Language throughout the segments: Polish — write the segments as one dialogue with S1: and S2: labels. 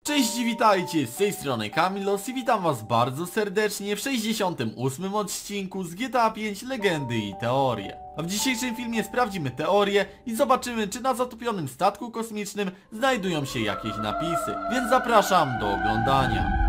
S1: Cześć, witajcie, z tej strony Kamilos i witam was bardzo serdecznie w 68. odcinku z GTA 5 Legendy i Teorie. A w dzisiejszym filmie sprawdzimy teorię i zobaczymy, czy na zatopionym statku kosmicznym znajdują się jakieś napisy. Więc zapraszam do oglądania.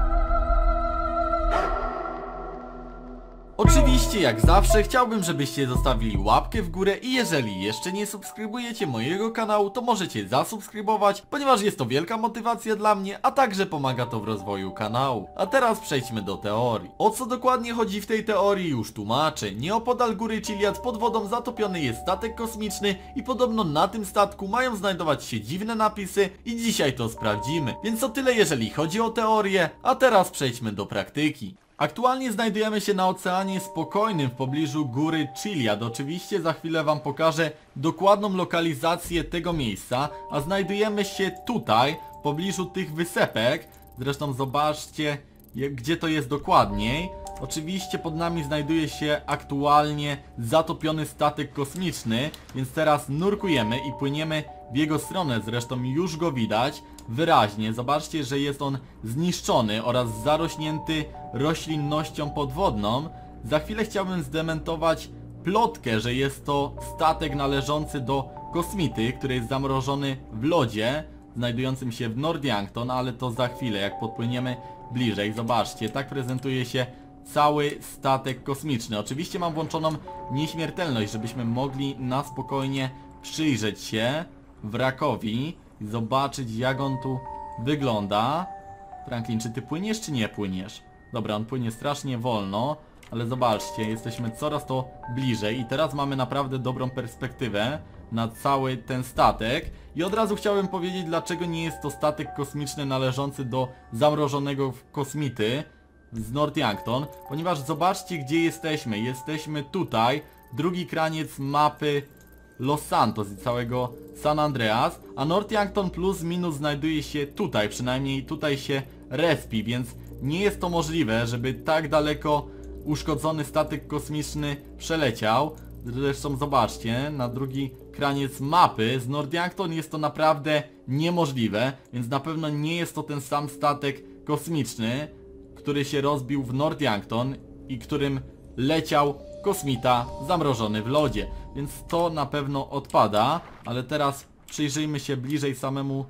S1: Oczywiście, jak zawsze, chciałbym, żebyście zostawili łapkę w górę i jeżeli jeszcze nie subskrybujecie mojego kanału, to możecie zasubskrybować, ponieważ jest to wielka motywacja dla mnie, a także pomaga to w rozwoju kanału. A teraz przejdźmy do teorii. O co dokładnie chodzi w tej teorii już tłumaczę. Nieopodal góry Chiliad pod wodą zatopiony jest statek kosmiczny i podobno na tym statku mają znajdować się dziwne napisy i dzisiaj to sprawdzimy. Więc to tyle, jeżeli chodzi o teorię, a teraz przejdźmy do praktyki. Aktualnie znajdujemy się na Oceanie Spokojnym w pobliżu góry Chiliad. Oczywiście za chwilę wam pokażę dokładną lokalizację tego miejsca, a znajdujemy się tutaj, w pobliżu tych wysepek. Zresztą zobaczcie, gdzie to jest dokładniej. Oczywiście pod nami znajduje się aktualnie zatopiony statek kosmiczny, więc teraz nurkujemy i płyniemy w jego stronę. Zresztą już go widać wyraźnie. Zobaczcie, że jest on zniszczony oraz zarośnięty roślinnością podwodną. Za chwilę chciałbym zdementować plotkę, że jest to statek należący do kosmity, który jest zamrożony w lodzie znajdującym się w Northampton, ale to za chwilę, jak podpłyniemy bliżej. Zobaczcie, tak prezentuje się cały statek kosmiczny. Oczywiście mam włączoną nieśmiertelność, żebyśmy mogli na spokojnie przyjrzeć się wrakowi i zobaczyć, jak on tu wygląda. Franklin, czy ty płyniesz, czy nie płyniesz? Dobra, on płynie strasznie wolno, ale zobaczcie, jesteśmy coraz to bliżej i teraz mamy naprawdę dobrą perspektywę na cały ten statek. I od razu chciałem powiedzieć, dlaczego nie jest to statek kosmiczny należący do zamrożonego kosmity z Northampton, ponieważ zobaczcie, gdzie jesteśmy. Jesteśmy tutaj, drugi kraniec mapy Los Santos i całego San Andreas, a Northampton plus minus znajduje się tutaj, przynajmniej tutaj się respi, więc nie jest to możliwe, żeby tak daleko uszkodzony statek kosmiczny przeleciał. Zresztą zobaczcie, na drugi kraniec mapy z Northampton jest to naprawdę niemożliwe, więc na pewno nie jest to ten sam statek kosmiczny, który się rozbił w Northampton i którym leciał kosmita zamrożony w lodzie. Więc to na pewno odpada, ale teraz przyjrzyjmy się bliżej samemu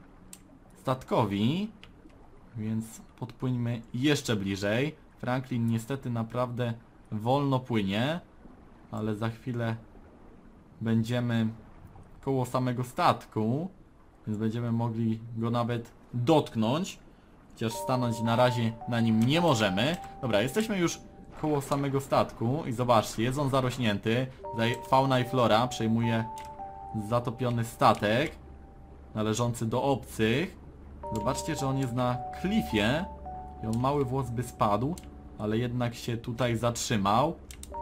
S1: statkowi. Więc podpłyńmy jeszcze bliżej. Franklin niestety naprawdę wolno płynie, ale za chwilę będziemy koło samego statku, więc będziemy mogli go nawet dotknąć. Chociaż stanąć na razie na nim nie możemy. Dobra, jesteśmy już koło samego statku i zobaczcie, jest on zarośnięty. Tutaj fauna i flora przejmuje zatopiony statek należący do obcych. Zobaczcie, że on jest na klifie i on mały włos by spadł, ale jednak się tutaj zatrzymał.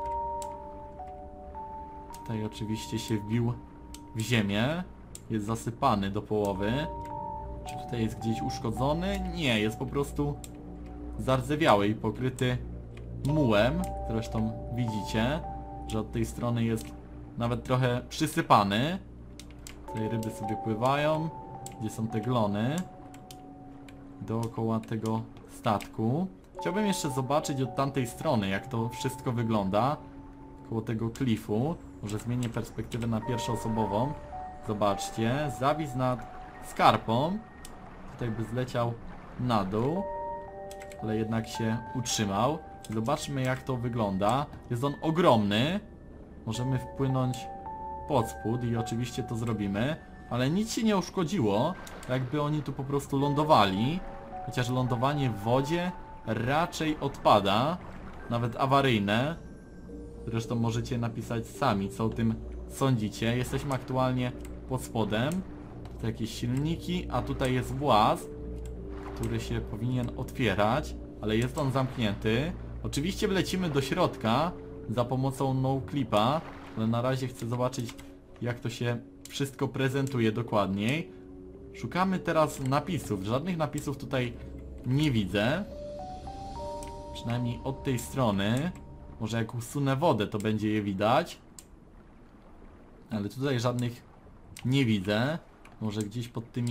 S1: Tutaj oczywiście się wbił w ziemię. Jest zasypany do połowy. Czy tutaj jest gdzieś uszkodzony? Nie, jest po prostu zardzewiały i pokryty mułem. Zresztą widzicie, że od tej strony jest nawet trochę przysypany. Tutaj ryby sobie pływają. Gdzie są te glony? Dookoła tego statku. Chciałbym jeszcze zobaczyć od tamtej strony, jak to wszystko wygląda. Koło tego klifu. Może zmienię perspektywę na pierwszoosobową. Zobaczcie, zawis nad skarpą. Tutaj by zleciał na dół, ale jednak się utrzymał. Zobaczmy, jak to wygląda. Jest on ogromny. Możemy wpłynąć pod spód i oczywiście to zrobimy. Ale nic się nie uszkodziło, jakby oni tu po prostu lądowali. Chociaż lądowanie w wodzie raczej odpada. Nawet awaryjne. Zresztą możecie napisać sami, co o tym sądzicie. Jesteśmy aktualnie pod spodem. Tutaj jakieś silniki, a tutaj jest właz, który się powinien otwierać, ale jest on zamknięty. Oczywiście wlecimy do środka za pomocą no-clipa, ale na razie chcę zobaczyć, jak to się wszystko prezentuje dokładniej. Szukamy teraz napisów. Żadnych napisów tutaj nie widzę. Przynajmniej od tej strony. Może jak usunę wodę, to będzie je widać. Ale tutaj żadnych nie widzę. Może gdzieś pod tymi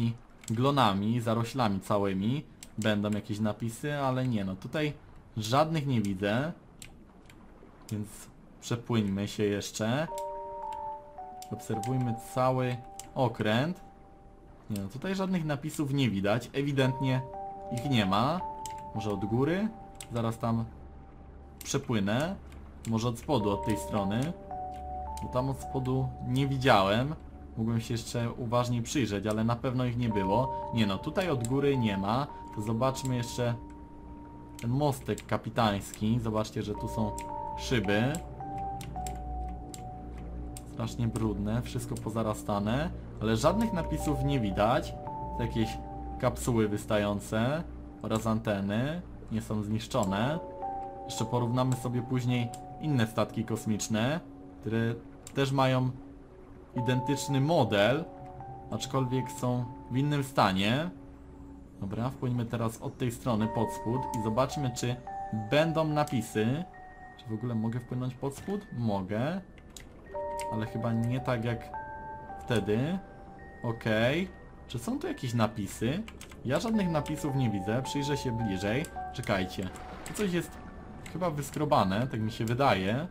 S1: glonami, zaroślami całymi będą jakieś napisy, ale nie, no tutaj żadnych nie widzę. Więc przepłyńmy się jeszcze. Obserwujmy cały okręt. Nie no, tutaj żadnych napisów nie widać. Ewidentnie ich nie ma. Może od góry? Zaraz tam przepłynę. Może od spodu, od tej strony. Bo tam od spodu nie widziałem. Mógłbym się jeszcze uważniej przyjrzeć, ale na pewno ich nie było. Nie no, tutaj od góry nie ma. To zobaczmy jeszcze ten mostek kapitański. Zobaczcie, że tu są szyby. Strasznie brudne, wszystko pozarastane. Ale żadnych napisów nie widać. To jakieś kapsuły wystające oraz anteny. Nie są zniszczone. Jeszcze porównamy sobie później inne statki kosmiczne, które też mają identyczny model, aczkolwiek są w innym stanie. Dobra, wpłyńmy teraz od tej strony pod spód i zobaczmy, czy będą napisy. Czy w ogóle mogę wpłynąć pod spód? Mogę. Ale chyba nie tak jak wtedy. Okej. Czy są tu jakieś napisy? Ja żadnych napisów nie widzę. Przyjrzę się bliżej. Czekajcie. Tu coś jest chyba wyskrobane, tak mi się wydaje.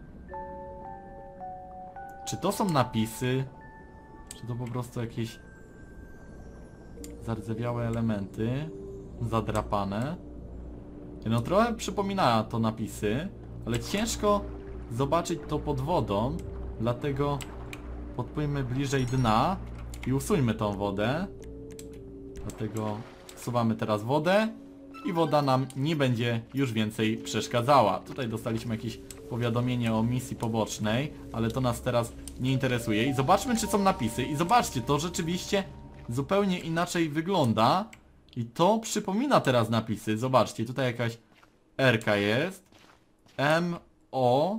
S1: Czy to są napisy? Czy to po prostu jakieś zardzewiałe elementy? Zadrapane? No trochę przypomina to napisy, ale ciężko zobaczyć to pod wodą, dlatego podpłyjmy bliżej dna i usuńmy tą wodę. Dlatego wsuwamy teraz wodę i woda nam nie będzie już więcej przeszkadzała. Tutaj dostaliśmy jakieś powiadomienie o misji pobocznej, ale to nas teraz nie interesuje. I zobaczmy, czy są napisy. I zobaczcie, to rzeczywiście zupełnie inaczej wygląda. I to przypomina teraz napisy. Zobaczcie, tutaj jakaś R-ka jest. M-O.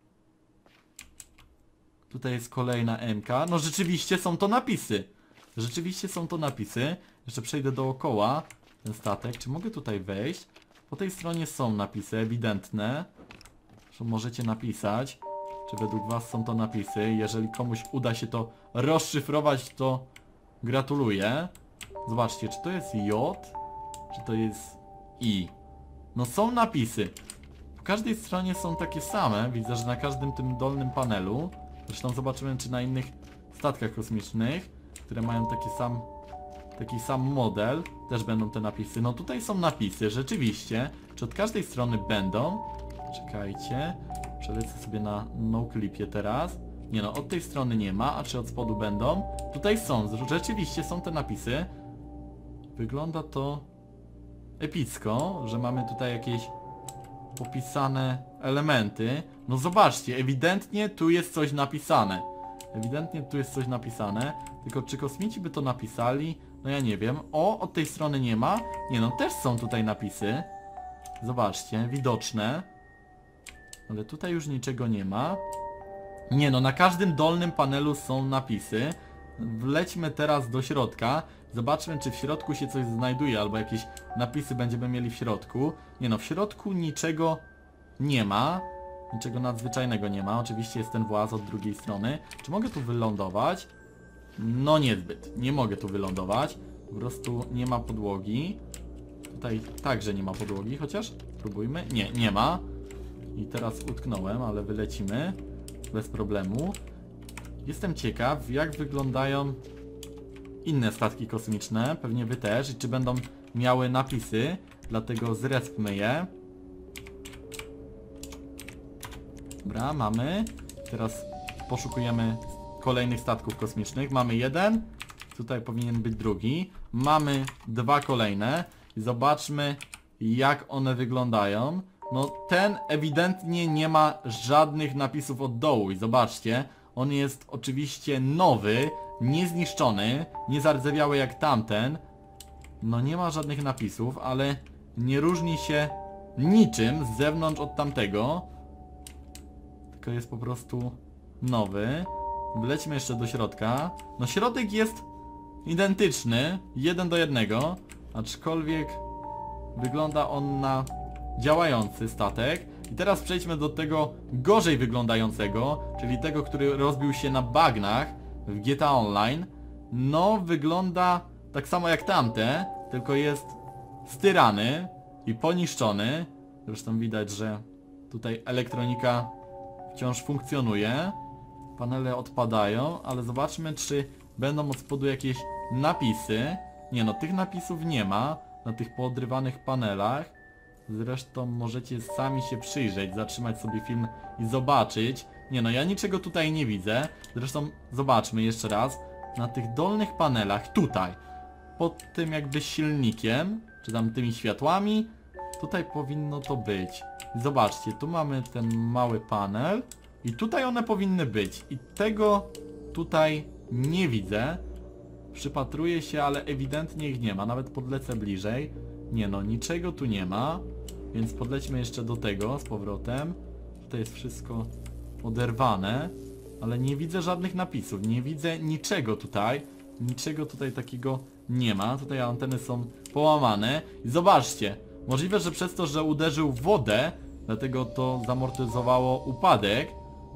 S1: Tutaj jest kolejna M-ka. No rzeczywiście są to napisy. Rzeczywiście są to napisy. Jeszcze przejdę dookoła ten statek. Czy mogę tutaj wejść? Po tej stronie są napisy ewidentne. Że możecie napisać, czy według was są to napisy. Jeżeli komuś uda się to rozszyfrować, to gratuluję. Zobaczcie, czy to jest J, czy to jest I. No są napisy. Po każdej stronie są takie same. Widzę, że na każdym tym dolnym panelu. Zresztą zobaczymy, czy na innych statkach kosmicznych, które mają taki sam model, też będą te napisy. No tutaj są napisy, rzeczywiście. Czy od każdej strony będą? Czekajcie. Przelecę sobie na noclipie teraz. Nie no, od tej strony nie ma, a czy od spodu będą? Tutaj są, rzeczywiście są te napisy. Wygląda to epicko, że mamy tutaj jakieś popisane elementy. No zobaczcie, ewidentnie tu jest coś napisane. Ewidentnie tu jest coś napisane. Tylko czy kosmici by to napisali? No ja nie wiem. O, od tej strony nie ma. Nie no, też są tutaj napisy. Zobaczcie, widoczne. Ale tutaj już niczego nie ma. Nie no, na każdym dolnym panelu są napisy. Wlećmy teraz do środka. Zobaczmy, czy w środku się coś znajduje, albo jakieś napisy będziemy mieli w środku. Nie no, w środku niczego nie ma. Niczego nadzwyczajnego nie ma. Oczywiście jest ten właz od drugiej strony. Czy mogę tu wylądować? No niezbyt. Nie mogę tu wylądować. Po prostu nie ma podłogi. Tutaj także nie ma podłogi, chociaż spróbujmy. Nie, nie ma. I teraz utknąłem, ale wylecimy bez problemu. Jestem ciekaw, jak wyglądają inne statki kosmiczne. Pewnie wy też. I czy będą miały napisy. Dlatego zrespmy je. Dobra, mamy. Teraz poszukujemy kolejnych statków kosmicznych. Mamy jeden. Tutaj powinien być drugi. Mamy dwa kolejne. I zobaczmy, jak one wyglądają. No ten ewidentnie nie ma żadnych napisów od dołu. I zobaczcie, on jest oczywiście nowy, niezniszczony, nie zardzewiały jak tamten. No nie ma żadnych napisów, ale nie różni się niczym z zewnątrz od tamtego. Tylko jest po prostu nowy. Wlećmy jeszcze do środka. No środek jest identyczny, 1 do 1, aczkolwiek wygląda on na działający statek. I teraz przejdźmy do tego gorzej wyglądającego, czyli tego, który rozbił się na bagnach w GTA Online. No wygląda tak samo jak tamte, tylko jest styrany i poniszczony. Zresztą widać, że tutaj elektronika wciąż funkcjonuje. Panele odpadają, ale zobaczmy, czy będą od spodu jakieś napisy. Nie no, tych napisów nie ma na tych poodrywanych panelach. Zresztą możecie sami się przyjrzeć, zatrzymać sobie film i zobaczyć. Nie no, ja niczego tutaj nie widzę. Zresztą zobaczmy jeszcze raz. Na tych dolnych panelach, tutaj, pod tym jakby silnikiem, czy tam tymi światłami, tutaj powinno to być. Zobaczcie, tu mamy ten mały panel i tutaj one powinny być. I tego tutaj nie widzę. Przypatruję się, ale ewidentnie ich nie ma. Nawet podlecę bliżej. Nie no, niczego tu nie ma. Więc podlećmy jeszcze do tego z powrotem. Tutaj jest wszystko oderwane. Ale nie widzę żadnych napisów. Nie widzę niczego tutaj. Niczego tutaj takiego nie ma. Tutaj anteny są połamane. I zobaczcie. Możliwe, że przez to, że uderzył w wodę, dlatego to zamortyzowało upadek.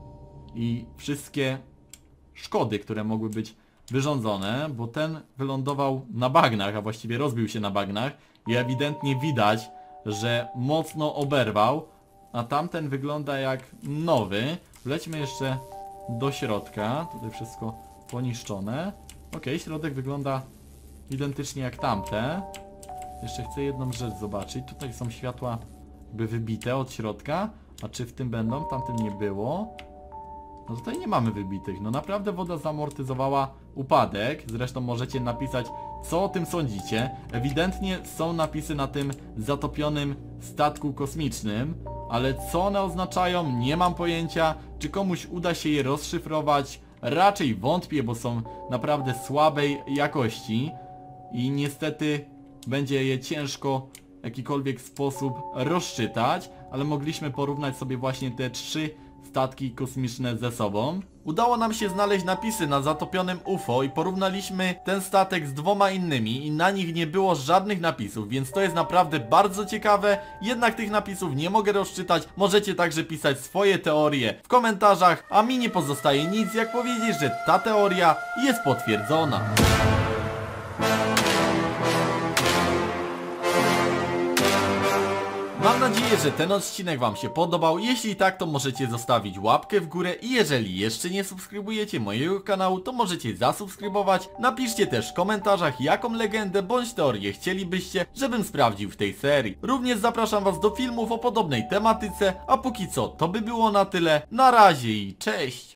S1: I wszystkie szkody, które mogły być wyrządzone, bo ten wylądował na bagnach, a właściwie rozbił się na bagnach i ewidentnie widać, że mocno oberwał, a tamten wygląda jak nowy. Wlećmy jeszcze do środka, tutaj wszystko poniszczone. Ok, środek wygląda identycznie jak tamte. Jeszcze chcę jedną rzecz zobaczyć, tutaj są światła jakby wybite od środka, a czy w tym będą? Tamtym nie było. No tutaj nie mamy wybitych, no naprawdę woda zamortyzowała upadek. Zresztą możecie napisać, co o tym sądzicie. Ewidentnie są napisy na tym zatopionym statku kosmicznym, ale co one oznaczają, nie mam pojęcia. Czy komuś uda się je rozszyfrować? Raczej wątpię, bo są naprawdę słabej jakości i niestety będzie je ciężko w jakikolwiek sposób rozczytać, ale mogliśmy porównać sobie właśnie te trzy statki kosmiczne ze sobą. Udało nam się znaleźć napisy na zatopionym UFO i porównaliśmy ten statek z dwoma innymi i na nich nie było żadnych napisów, więc to jest naprawdę bardzo ciekawe. Jednak tych napisów nie mogę rozczytać. Możecie także pisać swoje teorie w komentarzach, a mi nie pozostaje nic jak powiedzieć, że ta teoria jest potwierdzona. Mam nadzieję, że ten odcinek wam się podobał. Jeśli tak, to możecie zostawić łapkę w górę i jeżeli jeszcze nie subskrybujecie mojego kanału, to możecie zasubskrybować. Napiszcie też w komentarzach, jaką legendę bądź teorię chcielibyście, żebym sprawdził w tej serii. Również zapraszam was do filmów o podobnej tematyce, a póki co to by było na tyle. Na razie i cześć!